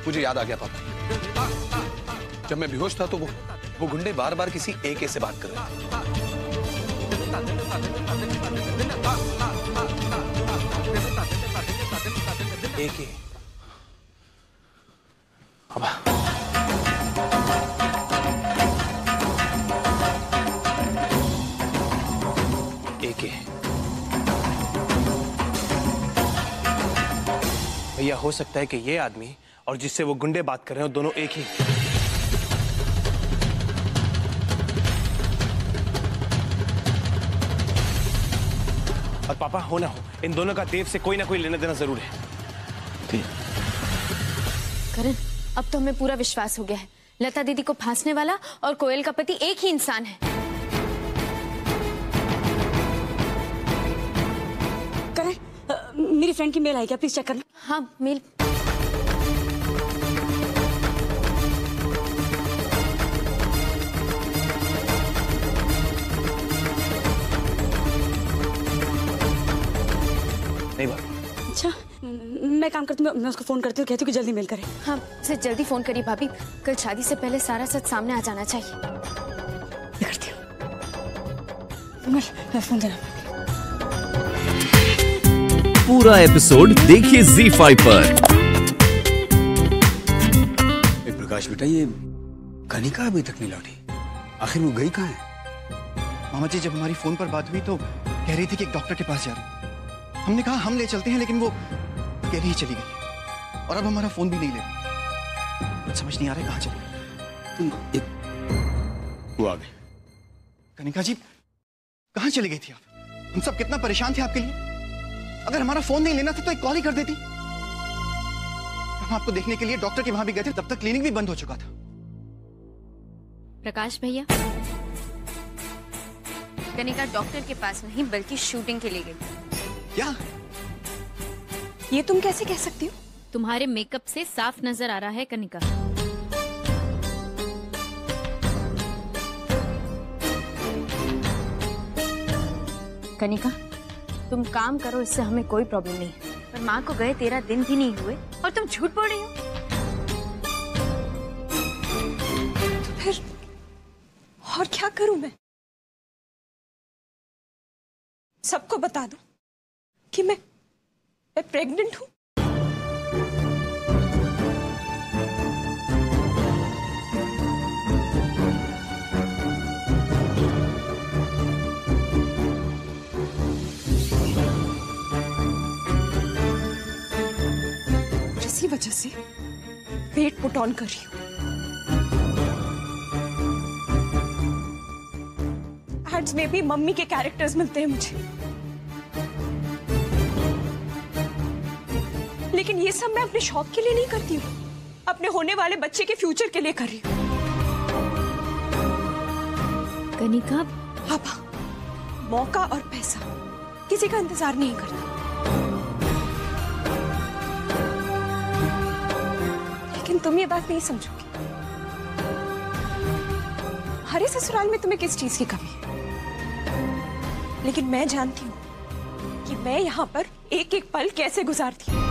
मुझे याद आ गया पापा, जब मैं बेहोश था तो वो गुंडे बार बार किसी एके से बात कर रहे थे। एके एके भैया, हो सकता है कि ये आदमी और जिससे वो गुंडे बात कर रहे हो दोनों एक ही। और पापा, हो ना हो, इन दोनों का देव से कोई ना कोई लेना देना जरूर है। करण, अब तो हमें पूरा विश्वास हो गया है, लता दीदी को फांसने वाला और कोयल का पति एक ही इंसान है। करण, मेरी फ्रेंड की मेल आई क्या, प्लीज चेक करना। हाँ, मेल। नहीं बात। अच्छा, मैं काम करती हूँ, मैं उसको फोन करती हूँ, कहती हूँ कि जल्दी मेल करे। हाँ, उसे जल्दी फोन करिए भाभी, कल शादी से पहले सारा सच सामने आ जाना चाहिए। मैं करती हूँ। मैं फोन देना। पूरा एपिसोड देखिए ZEE5 पर। प्रकाश बेटा, ये कनिका अभी तक नहीं लौटी, आखिर वो गई कहाँ है? मामा जी, जब हमारी फोन पर बात हुई तो कह रही थी कि एक डॉक्टर के पास जा रही। हमने कहा हम ले चलते हैं, लेकिन वो अकेली ही चली गई और अब हमारा फोन भी नहीं ले रही। कुछ समझ नहीं आ रहा है कहाँ चली गई। वो आ गई। कनिका जी, कहाँ चली गई थी आप? हम सब कितना परेशान थे आपके लिए। अगर हमारा फोन नहीं लेना था तो एक कॉल ही कर देती। हम आपको देखने के लिए डॉक्टर के वहां भी गए थे, तब तक क्लिनिक भी बंद हो चुका था। प्रकाश भैया, कनिका डॉक्टर के पास नहीं बल्कि शूटिंग के लिए गई। क्या? ये तुम कैसे कह सकती हो? तुम्हारे मेकअप से साफ नजर आ रहा है कनिका। कनिका, तुम काम करो, इससे हमें कोई प्रॉब्लम नहीं है, पर माँ को गए 13 दिन भी नहीं हुए और तुम झूठ बोल रही हो। तो फिर और क्या करूं मैं? सबको बता दूं कि मैं प्रेग्नेंट हूं? इसी वजह से वेट पुट ऑन कर रही हूं। एड्स में भी मम्मी के कैरेक्टर्स मिलते हैं मुझे, लेकिन ये सब मैं अपने शौक के लिए नहीं करती हूँ, अपने होने वाले बच्चे के फ्यूचर के लिए कर रही हूँ। कनिका, पापा, मौका और पैसा किसी का इंतजार नहीं करता, लेकिन तुम ये बात नहीं समझोगी। हरे ससुराल में तुम्हें किस चीज की कमी है, लेकिन मैं जानती हूँ कि मैं यहाँ पर एक एक पल कैसे गुजारती हूँ।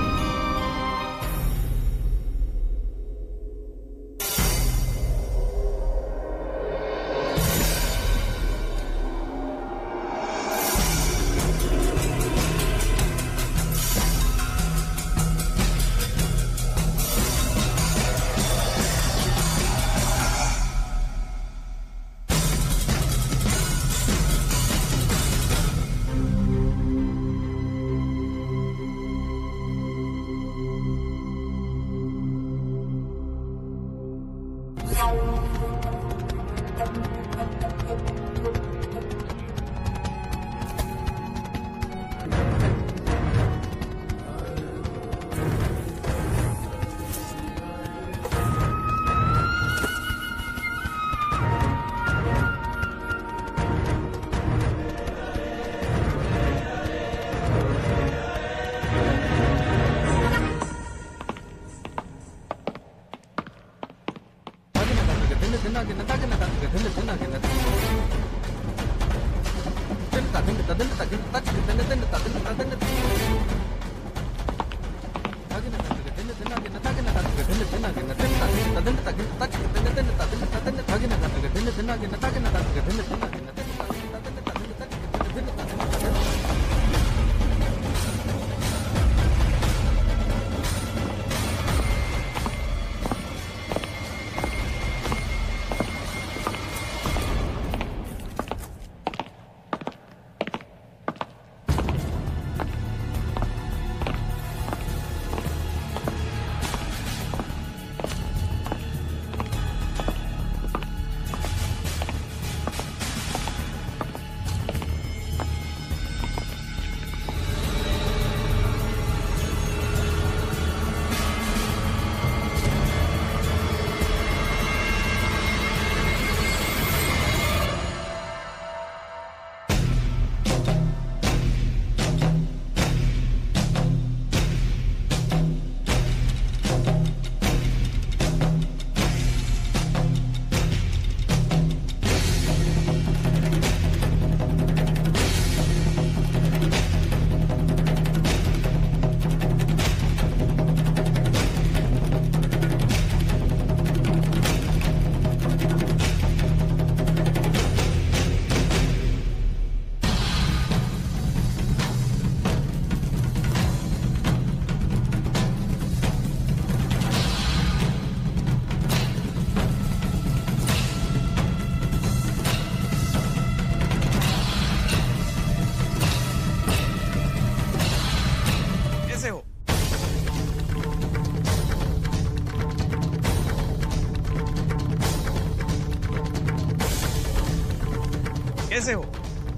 कैसे हो?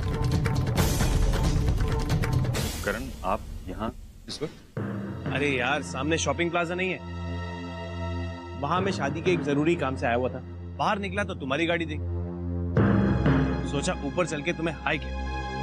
करण, आप यहाँ इस वक्त? अरे यार, सामने शॉपिंग प्लाजा नहीं है? वहां मैं शादी के एक जरूरी काम से आया हुआ था। बाहर निकला तो तुम्हारी गाड़ी देखी, सोचा ऊपर चल के तुम्हें हाय किया।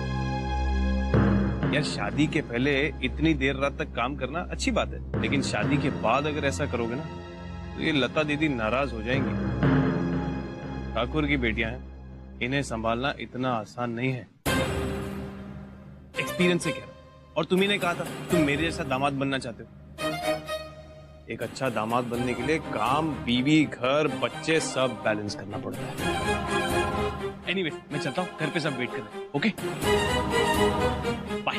यार, शादी के पहले इतनी देर रात तक काम करना अच्छी बात है, लेकिन शादी के बाद अगर ऐसा करोगे ना तो ये लता दीदी नाराज हो जाएंगी। ठाकुर की बेटियां हैं, इन्हें संभालना इतना आसान नहीं है। एक्सपीरियंस से कह रहा हूं। और तुम्ही ने कहा था तुम मेरे जैसा दामाद बनना चाहते हो। एक अच्छा दामाद बनने के लिए काम, बीवी, घर, बच्चे सब बैलेंस करना पड़ता है। एनीवे, मैं चलता हूँ, घर पे सब वेट कर रहे हैं। Okay, bye.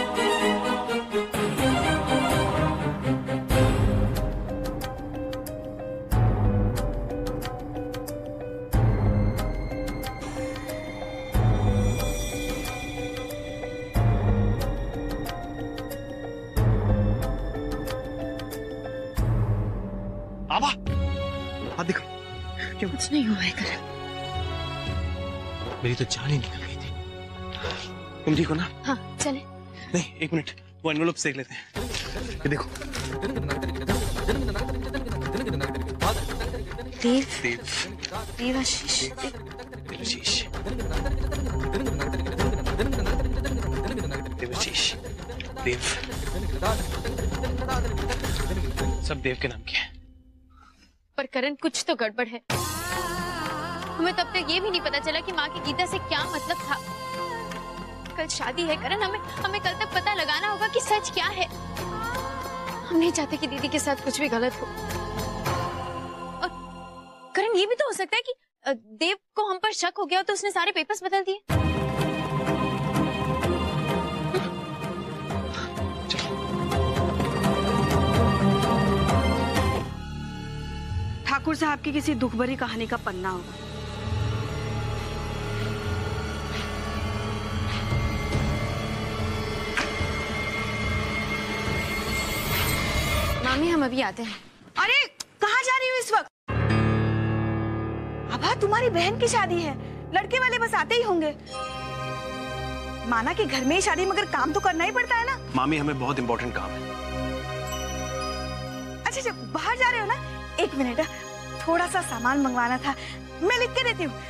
आबा, हाथ दिखा। क्यों? कुछ नहीं हुआ है करण। मेरी तो जान ही निकल गई थी। तुम ठीक हो ना? हाँ, चले। नहीं, एक मिनट, वो एनवेलप सेक लेते हैं। ये देखो। देव, देव, देवाशीष, देवाशीष, देवाशीष, देव, सब देव के नाम के हैं। पर करण, कुछ तो गड़बड़ है। हमें तब तक ये भी नहीं पता चला कि माँ की गीता से क्या मतलब था। कल शादी है करण, हमें कल तक पता लगाना होगा कि सच क्या है। हम नहीं चाहते कि दीदी के साथ कुछ भी गलत हो। और करण, ये भी तो हो सकता है कि देव को हम पर शक हो गया तो उसने सारे पेपर्स बदल दिए। ठाकुर साहब की किसी दुख भरी कहानी का पन्ना होगा। मामी, हम अभी आते हैं। अरे, कहाँ जा रही हो इस वक्त? अबा, तुम्हारी बहन की शादी है, लड़के वाले बस आते ही होंगे। माना कि घर में ही शादी, मगर काम तो करना ही पड़ता है ना। मामी, हमें बहुत इंपॉर्टेंट काम है। अच्छा, बाहर जा रहे हो ना? एक मिनट, थोड़ा सा सामान मंगवाना था, मैं लिख के देती हूँ।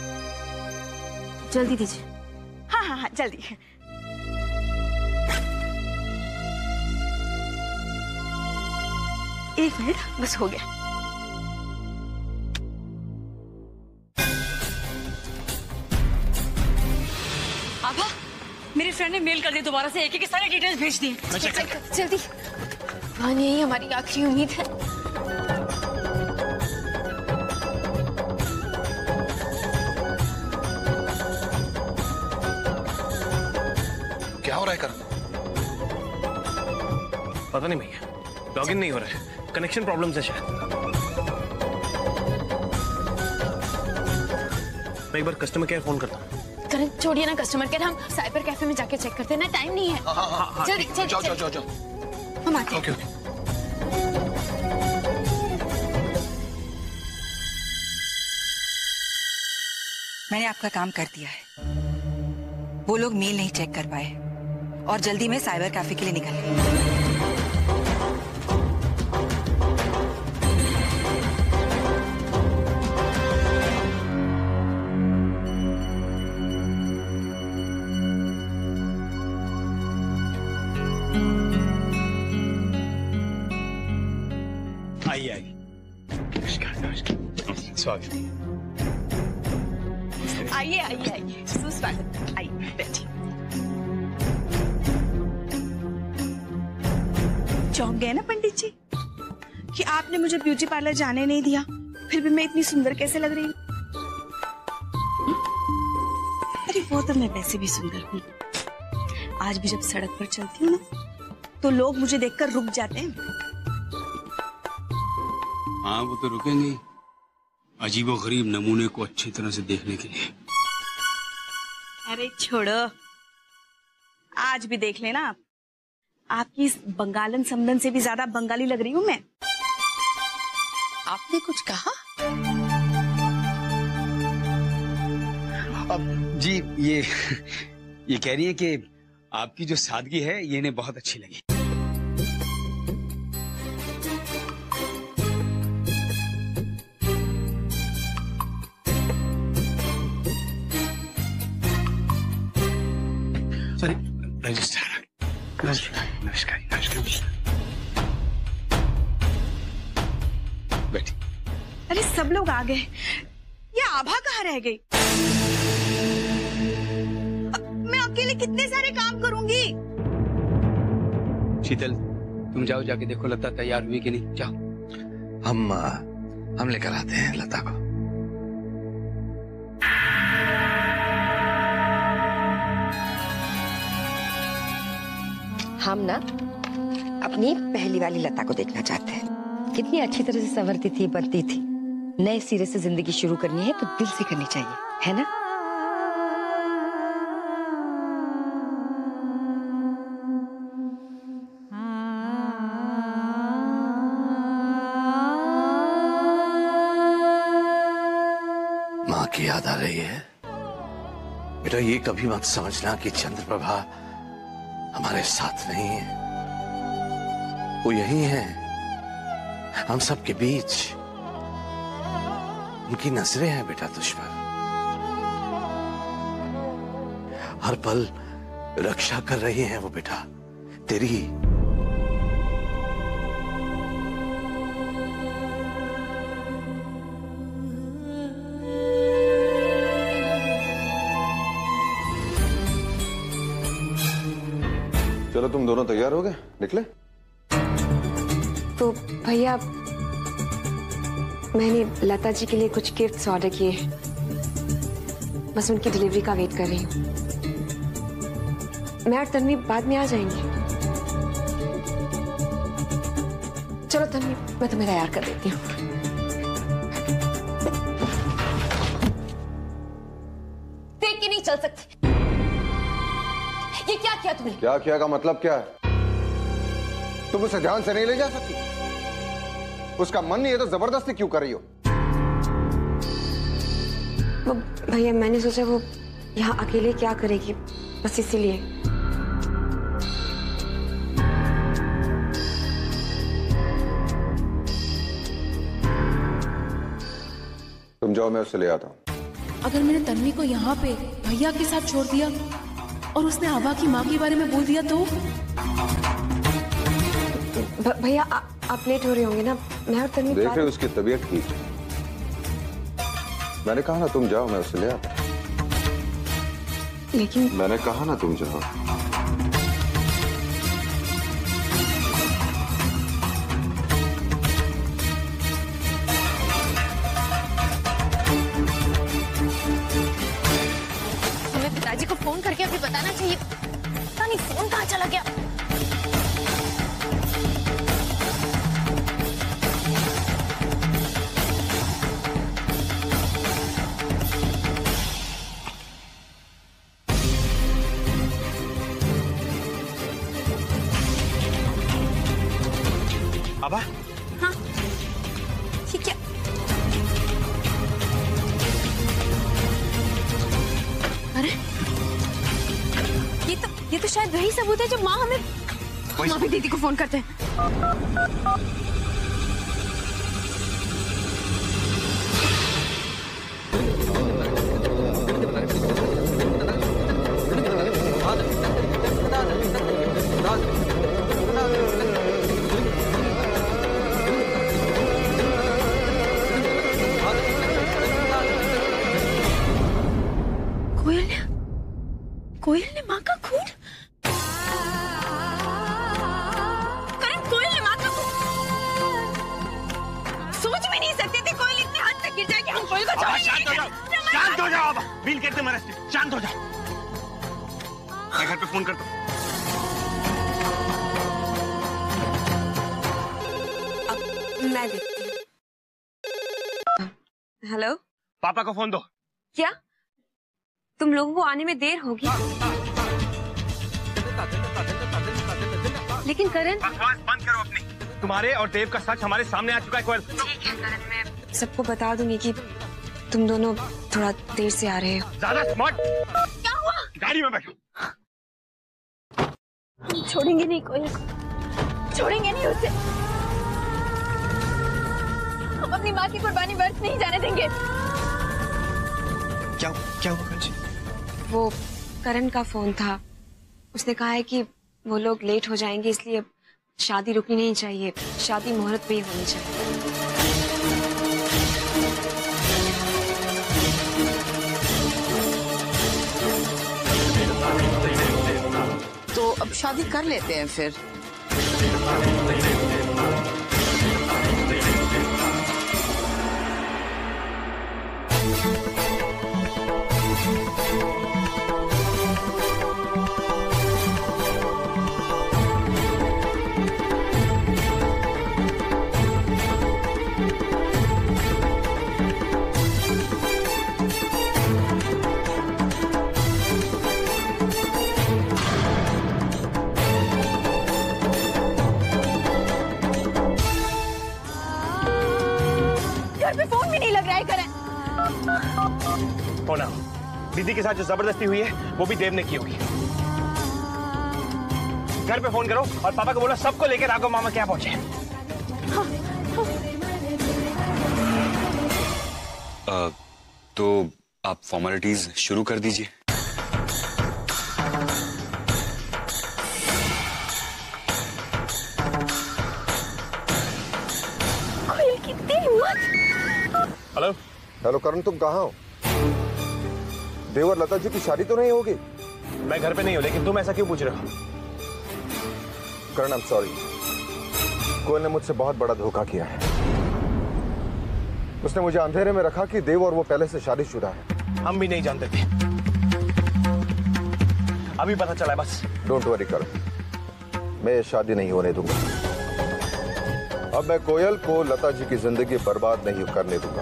जल्दी दीजिए। हाँ हाँ हाँ, जल्दी। एक मिनट, बस हो गया। आभा, मेरी फ्रेंड ने मेल कर दी दोबारा से, एक सारे डिटेल्स भेज दिए। जल्दी। मान, यही हमारी आखिरी उम्मीद है। क्या हो रहा है करण? पता नहीं भैया, लॉगिन नहीं हो रहा है, कनेक्शन प्रॉब्लम है शायद। मैं एक बार कस्टमर केयर फोन करता हूँ। करण, छोड़िए ना कस्टमर केयर, हम साइबर कैफे में जाके चेक करते हैं ना, टाइम नहीं है। हाँ, जल्दी जाओ। हम आते हैं। ओके। मैंने आपका काम कर दिया है। वो लोग मेल नहीं चेक कर पाए और जल्दी में साइबर कैफे के लिए निकल गए। आइए। स्वागत। आइए, सुस्वागत। आइए, बैठिए। चौंक गए ना पंडित जी कि आपने मुझे ब्यूटी पार्लर जाने नहीं दिया, फिर भी मैं इतनी सुंदर कैसे लग रही हूँ? अरे, वो तो मैं वैसे भी सुंदर हूँ। आज भी जब सड़क पर चलती हूँ ना, तो लोग मुझे देखकर रुक जाते हैं। हाँ, वो तो रुकेंगे, अजीबो गरीब नमूने को अच्छी तरह से देखने के लिए। अरे छोड़ो, आज भी देख लेना आप। आपकी इस बंगालन समदन से भी ज्यादा बंगाली लग रही हूँ मैं। आपने कुछ कहा? अब जी ये कह रही है कि आपकी जो सादगी है ये इन्हें बहुत अच्छी लगी। Sorry, registrar. नमस्कार। बैठी। अरे सब लोग आ गए, ये आभा कहाँ रह गई? मैं अकेले कितने सारे काम करूंगी? शीतल, तुम जाओ, जाके देखो लता तैयार हुई कि नहीं। जाओ। हम लेकर आते हैं लता को। हम ना अपनी पहली वाली लता को देखना चाहते हैं। कितनी अच्छी तरह से संवरती थी, बनती थी। नए सिरे से जिंदगी शुरू करनी है तो दिल से करनी चाहिए, है ना? माँ की याद आ रही है? बेटा, ये कभी मत समझना कि चंद्रप्रभा हमारे साथ नहीं है। वो यही है, हम सब के बीच। उनकी नजरें हैं बेटा तुझ पर। हर पल रक्षा कर रही हैं वो बेटा, तेरी। चलो, तुम दोनों तैयार हो गए, निकले? तो भैया, मैंने लता जी के लिए कुछ गिफ्ट्स ऑर्डर किए हैं, बस उनकी डिलीवरी का वेट कर रही हूँ। मैं और तन्वी बाद में आ जाएंगे। चलो तन्वी, मैं तुम्हें तैयार कर देती हूँ। देख के नहीं चल सकती। ये क्या किया तुमने? क्या किया का मतलब क्या है? तुम उसे ध्यान से नहीं ले जा सकती? उसका मन नहीं है तो जबरदस्ती क्यों कर रही हो? भैया, मैंने सोचा वो यहाँ अकेले क्या करेगी, बस इसीलिए। तुम जाओ, मैं उसे ले आता हूँ। अगर मैंने तन्वी को यहाँ पे भैया के साथ छोड़ दिया और उसने आभा की माँ के बारे में बोल दिया तो? भैया, आप लेट हो रहे होंगे ना, मैं और तन्वी देख रहे हो उसकी तबीयत की। मैंने कहा ना तुम जाओ, मैं उसे ले आता। लेकिन मैंने कहा ना तुम जाओ। हमें पिताजी को फोन करके अभी बताना चाहिए। पता नहीं फोन कहाँ चला गया। आभा? हाँ, ये क्या? अरे, ये तो शायद वही सबूत है जो माँ हमें। माँ भी दीदी को फोन करते हैं। कोयल ने माँ का खून? करण, कोयल ने माँ का खून? सोच भी नहीं सकते थे कोयल इतने हद तक गिर जाएगी। हम कोयल को शांत हो जाओ, शांत हो जाओ। बिल कहते मरे, शांत हो जाओ। मैं घर पे फोन करता हूँ। मैं देखती हूँ। हेलो, पापा को फोन दो। क्या तुम लोगों को आने में देर होगी? लेकिन करण, बकवास बंद करो अपनी। तुम्हारे और देव का सच हमारे सामने आ चुका है कोयल। ठीक है करण, मैं सबको बता दूंगी कि तुम दोनों थोड़ा देर से आ रहे हो। ज्यादा स्मार्ट। क्या हुआ? गाड़ी में बैठो। हम छोड़ेंगे नहीं कोयल को, छोड़ेंगे नहीं उसे। हम अपनी माँ की कुर्बानी व्यर्थ नहीं जाने देंगे। क्या हुआ कंची? वो करण का फोन था, उसने कहा है कि वो लोग लेट हो जाएंगे, इसलिए शादी रुकनी नहीं चाहिए, शादी मुहूर्त पे ही होनी चाहिए। तो अब शादी कर लेते हैं फिर। घर पे फोन भी नहीं लग रहा है करण। होना दीदी के साथ जो जबरदस्ती हुई है वो भी देव ने की होगी। घर पे फोन करो और पापा को बोलो सबको लेकर राघव मामा क्या पहुंचे। तो आप फॉर्मेलिटीज शुरू कर दीजिए। कितनी हिम्मत। हेलो हेलो करण, तुम कहाँ हो? देव और लता जी की शादी तो नहीं होगी? मैं घर पे नहीं हूँ, लेकिन तुम ऐसा क्यों पूछ रहे हो? करण, आई एम सॉरी। कोयल ने मुझसे बहुत बड़ा धोखा किया है। उसने मुझे अंधेरे में रखा कि देव और वो पहले से शादीशुदा है। हम भी नहीं जानते थे, अभी पता चला है बस। डोंट वरी करण, मैं ये शादी नहीं होने दूंगा। अब मैं कोयल को लता जी की जिंदगी बर्बाद नहीं करने दूंगा।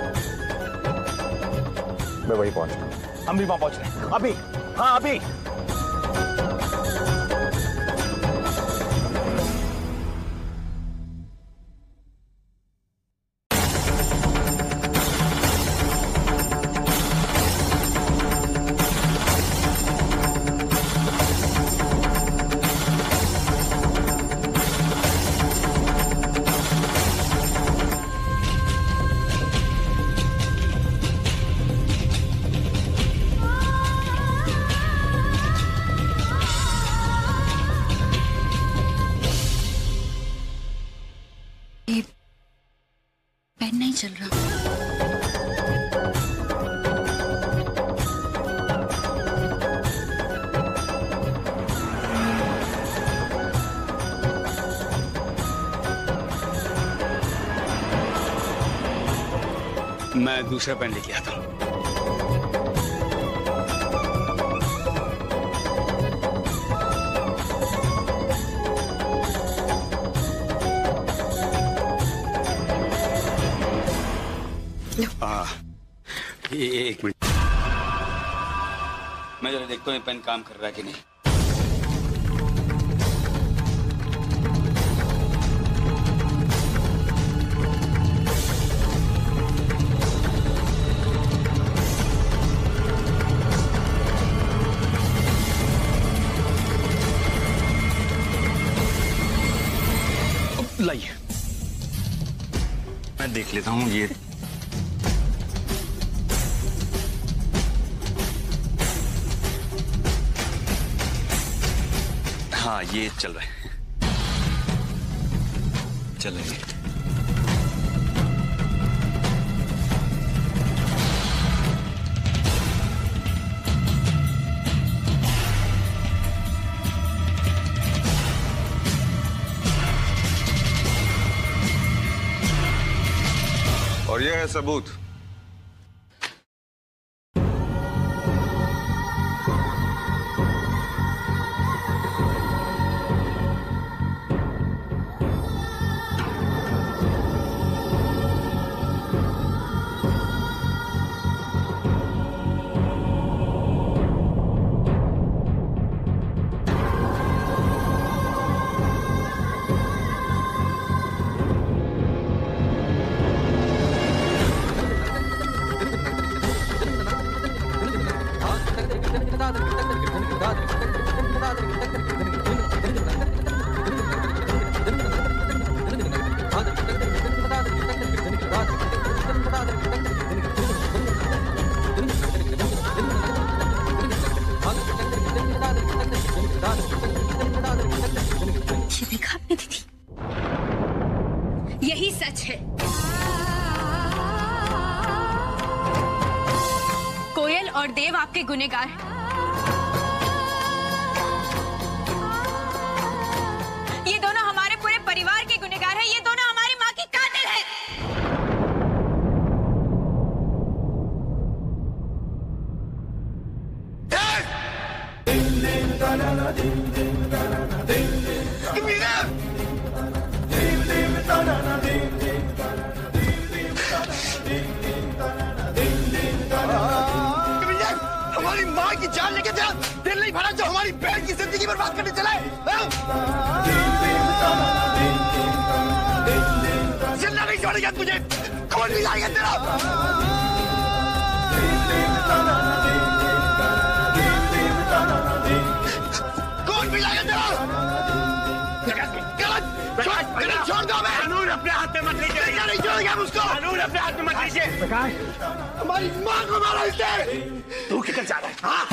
मैं वहीं पहुंच रहा हूं। हम भी वहां पहुंच रहे हैं अभी। हाँ अभी। पेन नहीं चल रहा। मैं दूसरा पेन लेके आता हूँ। एक मिनट, मैं जरा देखता हूँ ये पेन काम कर रहा है कि नहीं। लाइए, मैं देख लेता हूँ ये। हाँ, ये चल रहा है, चल रही है। और यह है सबूत। ये देखा आपने दीदी, यही सच है। कोयल और देव आपके गुनहगार हैं। ये दोनों हमारे पूरे परिवार के गुनहगार हैं। ये दोनों हमारी माँ की कातिल हैं। हमारी माँ की जान लेके तेरा दिल नहीं भरा जो हमारी बहन की जिंदगी बर्बाद करने चला है। जिंदा नहीं छोड़ेगा तुझे, कौन भी जाएगा तेरा। कौन भी जाएगा तेरा। गलत छोड़ दो। मैं कानून अपने हाथ में मत लीजिए। नहीं छोड़ेगा मुझको। कानून अपने हाथ में मत लीजिए। प्रकाश, हमारी माँ को मारा इसने। तू किधर जा रहा है? हाँ?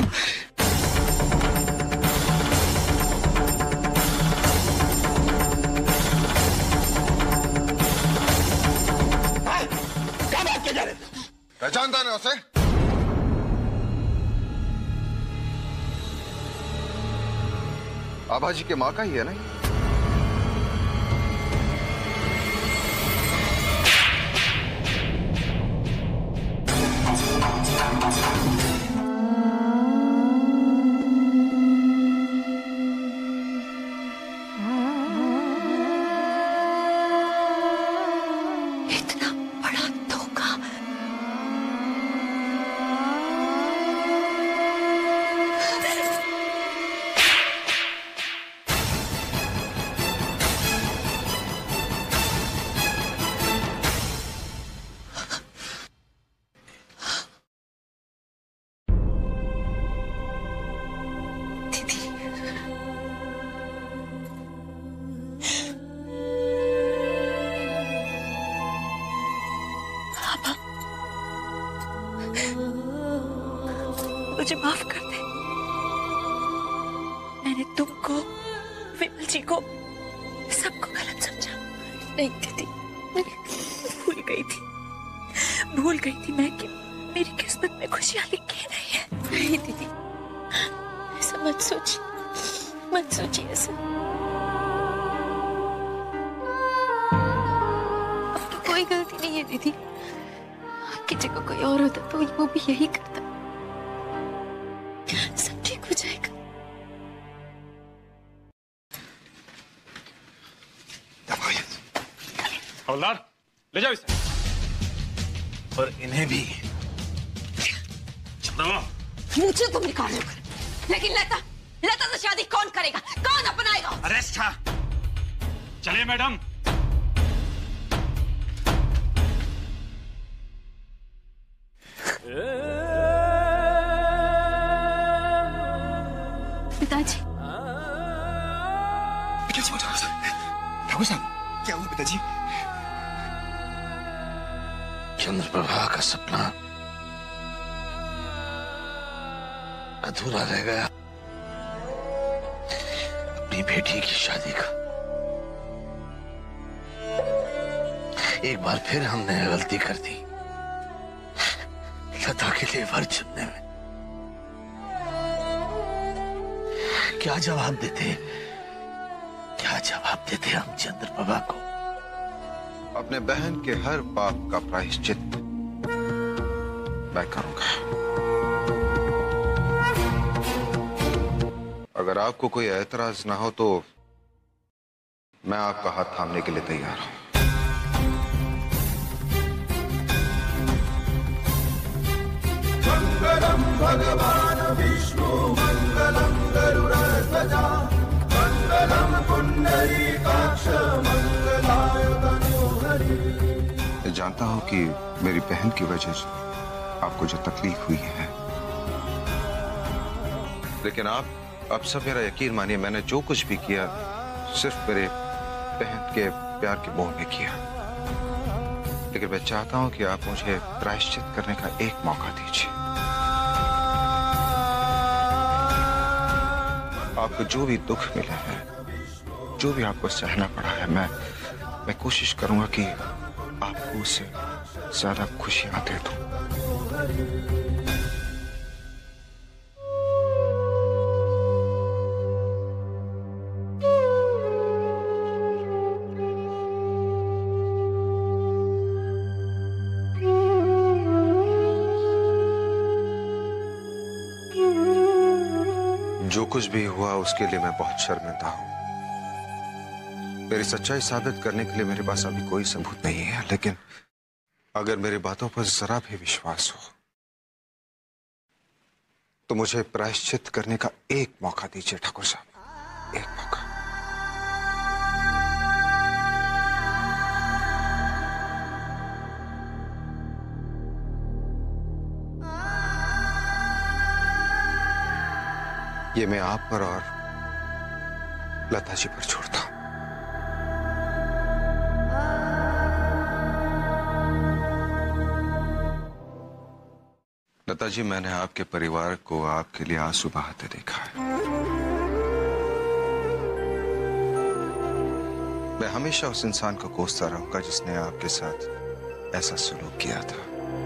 क्या बात किया जा रहे? पहचानता है उसे? आभा जी के माँ का ही है ना? मुझे माफ कर दे। मैंने तुमको, विमल जी को, सबको गलत समझा। नहीं दीदी, भूल गई थी मैं कि मेरी किस्मत में खुशियां लिखी नहीं है। नहीं दीदी, ऐसा मत सोचिए ऐसा। आपकी कोई गलती नहीं है दीदी। आपकी जगह कोई और होता तो वो भी यही करता। सब ठीक हो जाएगा। हवलदार, ले जाओ इसे और इन्हें भी। मुझे तुम निकाल लो, लेकिन लता से शादी कौन करेगा, कौन अपनाएगा? अरेस्ट था। चलिए मैडम। पिताजी, ठाकुर साहब, क्या हुआ पिताजी? चंद्रप्रभा का सपना अधूरा रह गया। अपनी बेटी की शादी का। एक बार फिर हमने गलती कर दी लता के लिए वर चुनने में। क्या जवाब देते हम चंद्रप्रभा को? अपने बहन के हर पाप का प्रायश्चित मैं करूंगा। अगर आपको कोई ऐतराज ना हो तो मैं आपका हाथ थामने के लिए तैयार हूं। मंगलम भगवान विष्णु मंगलम गरुड़ध्वजा मंगलम पुंडरीकाक्ष मंगलाय तनोहरि। मैं जानता हूं कि मेरी बहन की वजह से आपको जो तकलीफ हुई है, लेकिन आप अब सब मेरा यकीन मानिए, मैंने जो कुछ भी किया सिर्फ मेरे बहन के प्यार के मोह में किया। लेकिन मैं चाहता हूं कि आप मुझे प्रायश्चित करने का एक मौका दीजिए। आपको जो भी दुख मिला है जो भी आपको सहना पड़ा है, मैं कोशिश करूंगा कि आपको उससे ज्यादा खुशियां दे दूं। जो कुछ भी हुआ उसके लिए मैं बहुत शर्मिंदा हूं। मेरी सच्चाई साबित करने के लिए मेरे पास अभी कोई सबूत नहीं है, लेकिन अगर मेरी बातों पर जरा भी विश्वास हो तो मुझे प्रायश्चित करने का एक मौका दीजिए ठाकुर साहब, एक मौका। ये मैं आप पर और लता जी पर छोड़ता हूं। लता जी, मैंने आपके परिवार को आपके लिए आंसू बहाते देखा है। मैं हमेशा उस इंसान को कोसता रहूंगा जिसने आपके साथ ऐसा सलूक किया था,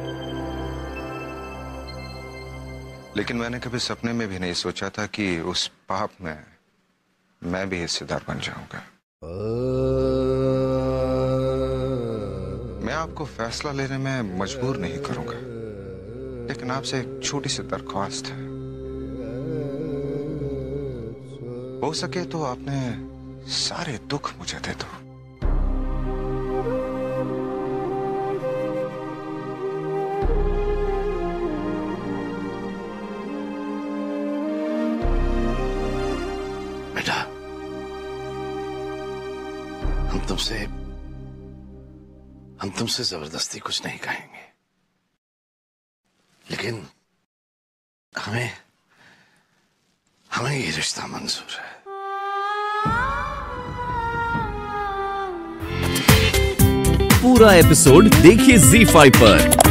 लेकिन मैंने कभी सपने में भी नहीं सोचा था कि उस पाप में मैं भी हिस्सेदार बन जाऊंगा। मैं आपको फैसला लेने में मजबूर नहीं करूंगा, लेकिन आपसे एक छोटी सी दरख्वास्त है। हो सके तो आपने सारे दुख मुझे दे दो। बेटा, हम तुमसे जबरदस्ती कुछ नहीं कहेंगे, लेकिन हमें ये रिश्ता मंजूर है। पूरा एपिसोड देखिए ZEE5 पर।